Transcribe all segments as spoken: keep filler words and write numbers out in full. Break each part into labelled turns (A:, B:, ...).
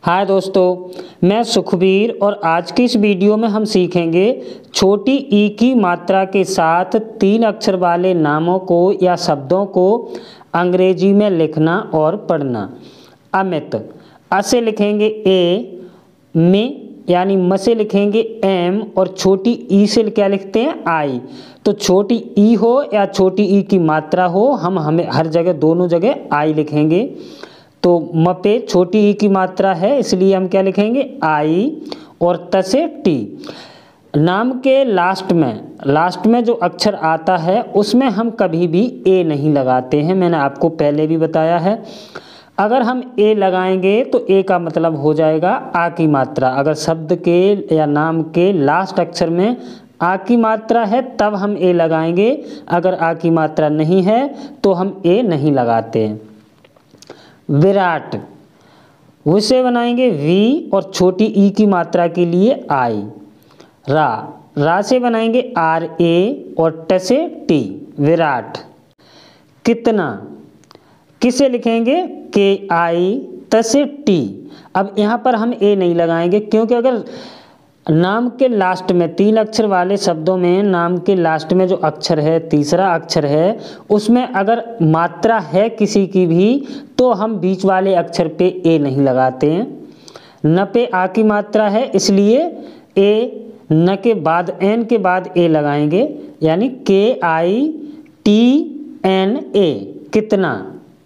A: हाय दोस्तों, मैं सुखबीर और आज की इस वीडियो में हम सीखेंगे छोटी ई की मात्रा के साथ तीन अक्षर वाले नामों को या शब्दों को अंग्रेजी में लिखना और पढ़ना। अमित, अ से लिखेंगे ए, में यानी म से लिखेंगे एम और छोटी ई से क्या लिखते हैं आई। तो छोटी ई हो या छोटी ई की मात्रा हो, हम हमें हर जगह दोनों जगह आई लिखेंगे। तो म पे छोटी ई की मात्रा है इसलिए हम क्या लिखेंगे आई, और त से टी। नाम के लास्ट में लास्ट में जो अक्षर आता है उसमें हम कभी भी ए नहीं लगाते हैं, मैंने आपको पहले भी बताया है। अगर हम ए लगाएंगे तो ए का मतलब हो जाएगा आ की मात्रा। अगर शब्द के या नाम के लास्ट अक्षर में आ की मात्रा है तब हम ए लगाएंगे, अगर आ की मात्रा नहीं है तो हम ए नहीं लगाते हैं। विराट, व से बनाएंगे वी और छोटी ई की मात्रा के लिए आई। रा रा से बनाएंगे आर ए और ट से टी, विराट। कितना, किसे लिखेंगे के आई त से टी। अब यहाँ पर हम ए नहीं लगाएंगे क्योंकि अगर नाम के लास्ट में तीन अक्षर वाले शब्दों में नाम के लास्ट में जो अक्षर है, तीसरा अक्षर है, उसमें अगर मात्रा है किसी की भी तो हम बीच वाले अक्षर पे ए नहीं लगाते हैं। न पे आ की मात्रा है इसलिए ए, न के बाद एन के बाद ए लगाएंगे, यानी के आई टी एन ए, कितना।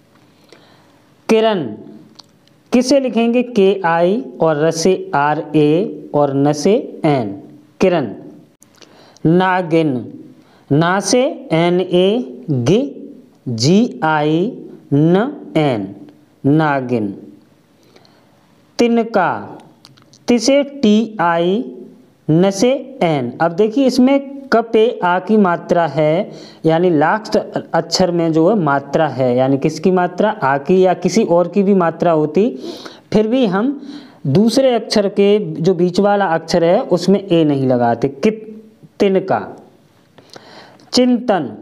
A: किरण, किसे लिखेंगे के आई और र से आर ए और न से एन, किरण। नागिन, ना से एन ए गे, जी आई न एन, नागिन। तिनका, तिसे टी आई न से एन। अब देखिए इसमें क पे आ की मात्रा है, यानी लास्ट अक्षर में जो है मात्रा है, यानी किसकी मात्रा, आ की या किसी और की भी मात्रा होती, फिर भी हम दूसरे अक्षर के जो बीच वाला अक्षर है उसमें ए नहीं लगाते। कित तिनका। चिंतन,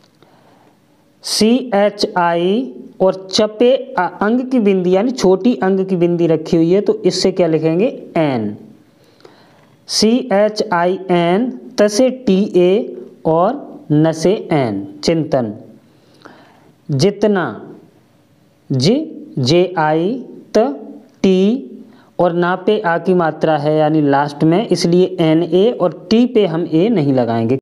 A: सी एच आई और चपे अंग की बिंदी यानी छोटी अंग की बिंदी रखी हुई है तो इससे क्या लिखेंगे N, C H I N, त से टी ए और न से एन, चिंतन। जितना, जी जे आई त टी और ना पे आ की मात्रा है यानी लास्ट में, इसलिए एन ए और टी पे हम ए नहीं लगाएंगे।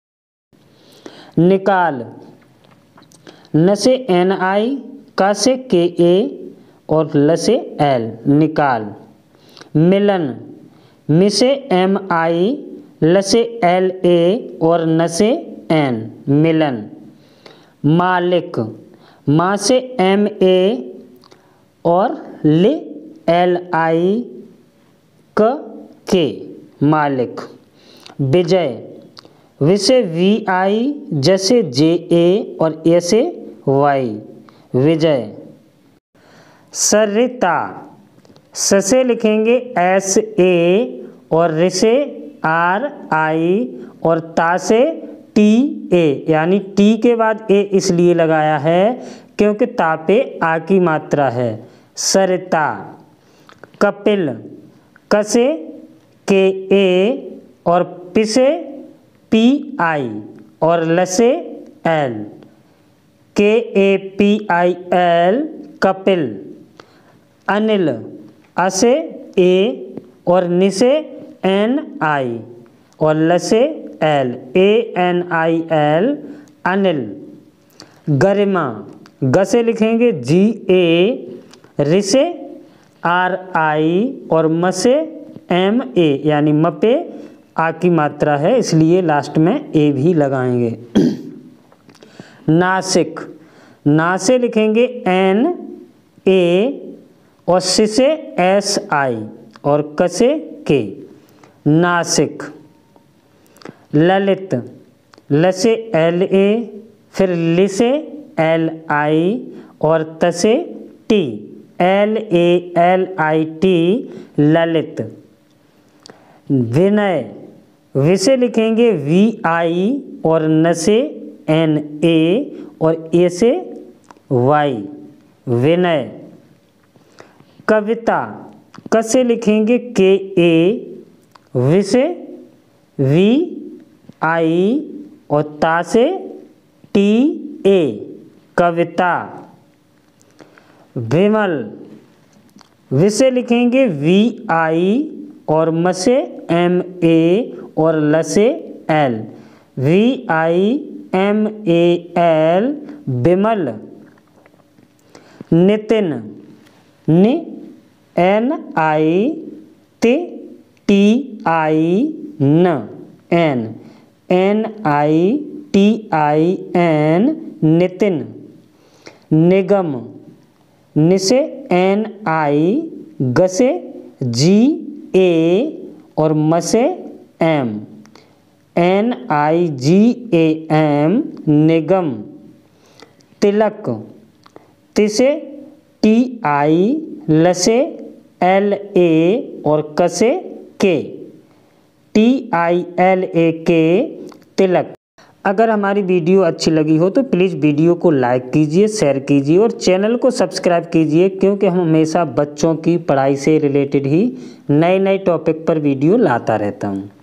A: निकाल, न से एन आई, का से के ए और ल से एल, निकाल। मिलन, मि से एम आई, ल से एल ए और न से एन, मिलन। मालिक, मा से एम ए और ले एल आई क के, मालिक। विजय, वि से वी आई, ज से जे ए और ए से वाई, विजय। सरिता, स से लिखेंगे एस ए और रि से आर आई और ता से टी ए, यानी टी के बाद ए इसलिए लगाया है क्योंकि ता पे आ की मात्रा है, सरिता। कपिल, क से के ए और पि से पी आई और ल से L, K A P I L, Kapil. Anil, अ से ए और नि से एन आई और ल से L, A N I L, Anil. Garima, ग से लिखेंगे जी ए, रि से आर आई और म से एम ए, यानी म पे आ की मात्रा है इसलिए लास्ट में ए भी लगाएंगे। नासिक, ना से लिखेंगे एन ए और सी से एस आई और क से के, नासिक। ललित, ल से एल ए फिर लि से एल आई और त से T, L A L I T, Lalit. Vinay, वि से लिखेंगे वी आई और न से एन ए और ए से वाई, विनय। कविता, क से लिखेंगे के ए, वि से वी आई और ता से टी ए, कविता। विमल, वि से लिखेंगे वी आई और म से एम ए और ल से L, V I M A L, Vimal. Nitin, नि एन आई ति टी आई न, N, N I T I N, Nitin. Nigam, नि से एन आई, ग से जी ए और म से M, N I G A M, Nigam. Tilak, ति से टी आई, ल से एल ए और क से के, टी आई एल ए के, तिलक। अगर हमारी वीडियो अच्छी लगी हो तो प्लीज़ वीडियो को लाइक कीजिए, शेयर कीजिए और चैनल को सब्सक्राइब कीजिए, क्योंकि हम हमेशा बच्चों की पढ़ाई से रिलेटेड ही नए नए टॉपिक पर वीडियो लाता रहता हूँ।